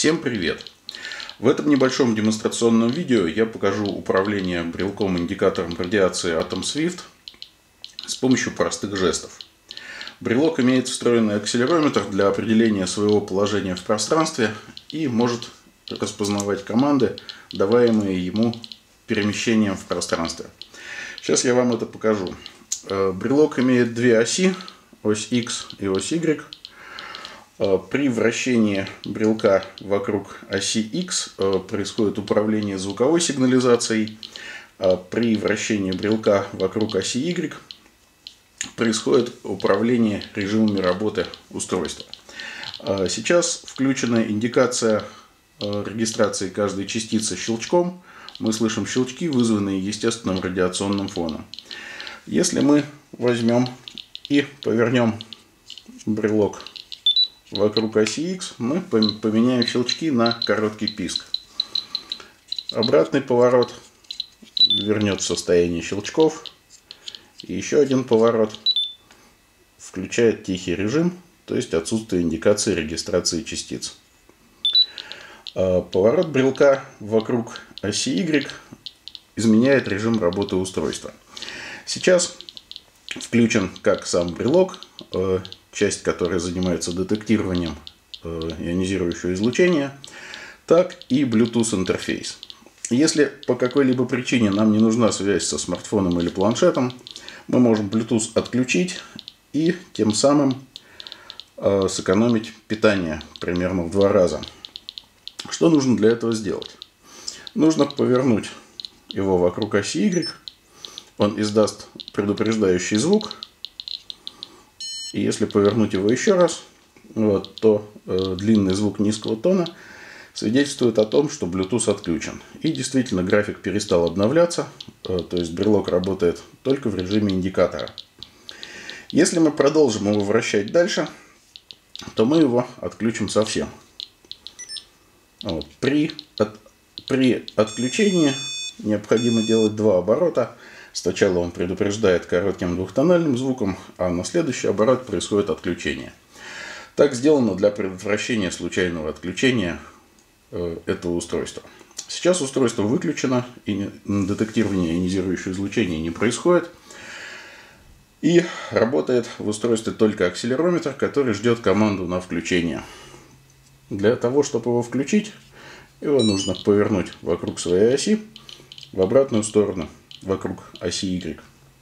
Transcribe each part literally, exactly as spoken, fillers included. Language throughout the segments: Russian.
Всем привет! В этом небольшом демонстрационном видео я покажу управление брелком-индикатором радиации Atom Swift с помощью простых жестов. Брелок имеет встроенный акселерометр для определения своего положения в пространстве и может распознавать команды, даваемые ему перемещением в пространстве. Сейчас я вам это покажу. Брелок имеет две оси, ось X и ось Y. При вращении брелка вокруг оси X происходит управление звуковой сигнализацией, а при вращении брелка вокруг оси Y происходит управление режимами работы устройства. Сейчас включена индикация регистрации каждой частицы щелчком. Мы слышим щелчки, вызванные естественным радиационным фоном. Если мы возьмем и повернем брелок вокруг оси X, мы поменяем щелчки на короткий писк. Обратный поворот вернет в состояние щелчков. И еще один поворот включает тихий режим, то есть отсутствие индикации регистрации частиц. Поворот брелка вокруг оси Y изменяет режим работы устройства. Сейчас включен как сам брелок, часть, которая занимается детектированием ионизирующего излучения, так и Bluetooth интерфейс. Если по какой-либо причине нам не нужна связь со смартфоном или планшетом, мы можем Bluetooth отключить и тем самым сэкономить питание примерно в два раза. Что нужно для этого сделать? Нужно повернуть его вокруг оси Y. Он издаст предупреждающий звук. И если повернуть его еще раз, вот, то э, длинный звук низкого тона свидетельствует о том, что Bluetooth отключен. И действительно график перестал обновляться, э, то есть брелок работает только в режиме индикатора. Если мы продолжим его вращать дальше, то мы его отключим совсем. Вот. При, от, при отключении необходимо делать два оборота. Сначала он предупреждает коротким двухтональным звуком, а на следующий оборот происходит отключение. Так сделано для предотвращения случайного отключения э, этого устройства. Сейчас устройство выключено, и детектирование ионизирующего излучения не происходит. И работает в устройстве только акселерометр, который ждет команду на включение. Для того, чтобы его включить, его нужно повернуть вокруг своей оси в обратную сторону, вокруг оси Y.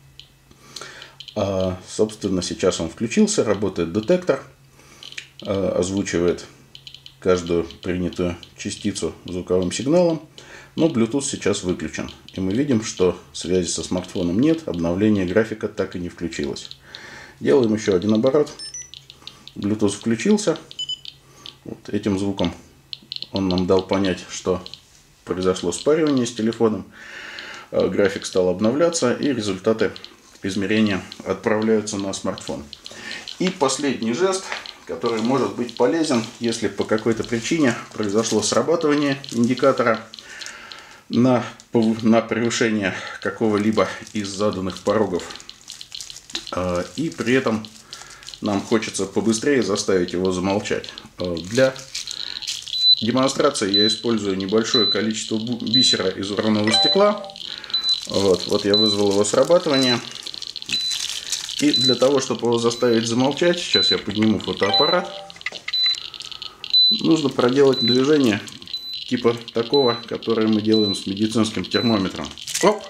А, собственно, сейчас он включился, работает детектор, а, озвучивает каждую принятую частицу звуковым сигналом, но Bluetooth сейчас выключен. И мы видим, что связи со смартфоном нет, обновление графика так и не включилось. Делаем еще один оборот. Bluetooth включился. Вот этим звуком он нам дал понять, что произошло спаривание с телефоном. График стал обновляться, и результаты измерения отправляются на смартфон. И последний жест, который может быть полезен, если по какой-то причине произошло срабатывание индикатора на, на превышение какого-либо из заданных порогов. И при этом нам хочется побыстрее заставить его замолчать. Для демонстрации я использую небольшое количество бисера из уранового стекла. Вот, вот я вызвал его срабатывание. И для того, чтобы его заставить замолчать, сейчас я подниму фотоаппарат. Нужно проделать движение типа такого, которое мы делаем с медицинским термометром. Оп!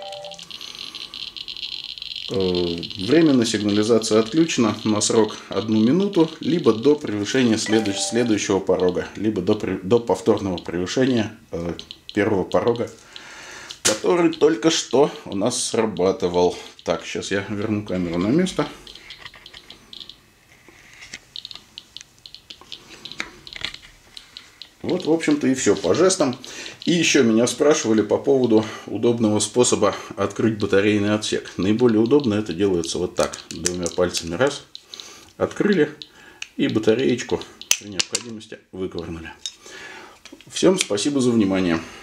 Временно сигнализация отключена на срок одну минуту, либо до превышения следующ, следующего порога, либо до, до повторного превышения э, первого порога, который только что у нас срабатывал. Так, сейчас я верну камеру на место. Вот, в общем-то, и все по жестам. И еще меня спрашивали по поводу удобного способа открыть батарейный отсек. Наиболее удобно это делается вот так. Двумя пальцами раз. Открыли. И батареечку при необходимости выковырнули. Всем спасибо за внимание.